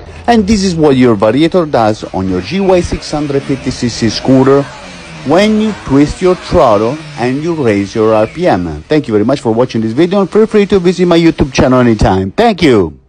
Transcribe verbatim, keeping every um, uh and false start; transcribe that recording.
And this is what your Variator does on your G Y six fifty c c scooter when you twist your throttle and you raise your R P M. Thank you very much for watching this video, and feel free to visit my YouTube channel anytime. Thank you.